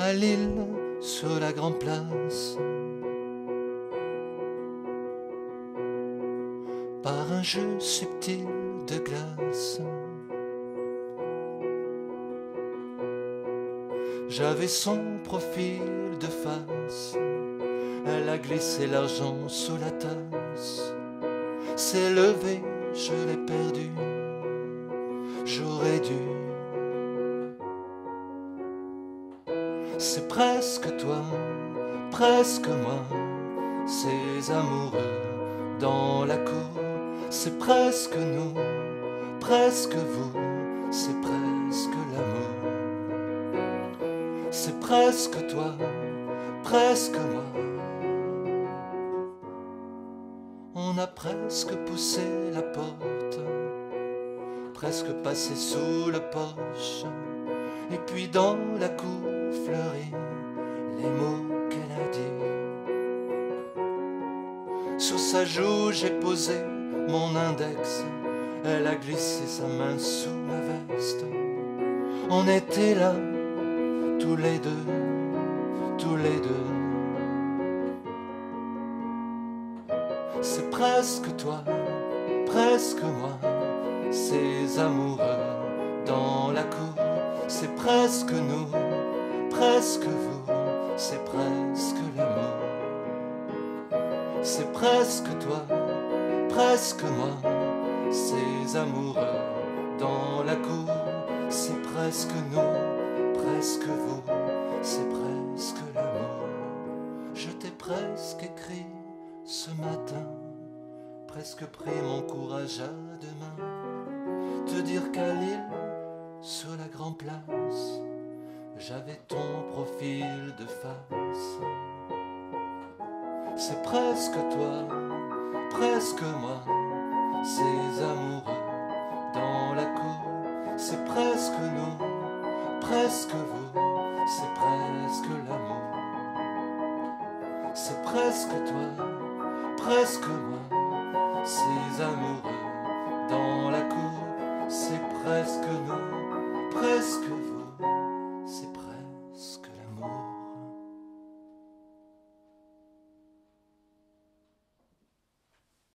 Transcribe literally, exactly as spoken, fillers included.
à Lille, sur la grande place, par un jeu subtil de glace. J'avais son profil de face, elle a glissé l'argent sous la tasse. S'est levé, je l'ai perdu, j'aurais dû. C'est presque toi, presque moi, ces amoureux dans la cour. C'est presque nous, presque vous, c'est presque l'amour. C'est presque toi, presque moi. On a presque poussé la porte, presque passé sous le porche, et puis dans la cour fleurit les mots qu'elle a dit. Sur sa joue j'ai posé mon index, elle a glissé sa main sous ma veste. On était là, tous les deux, tous les deux. C'est presque toi, presque moi, ces amoureux dans la cour. C'est presque nous, presque vous, c'est presque l'amour. C'est presque toi, presque moi, ces amoureux dans la cour. C'est presque nous, presque vous, c'est presque l'amour. Je t'ai presque écrit ce matin, presque pris mon courage à deux mains, te dire qu'à Lille, sur la grande place, j'avais ton profil de face. C'est presque toi, presque moi, ces amoureux dans la cour. C'est presque nous, presque vous, c'est presque l'amour. C'est presque toi, presque moi, ces amoureux dans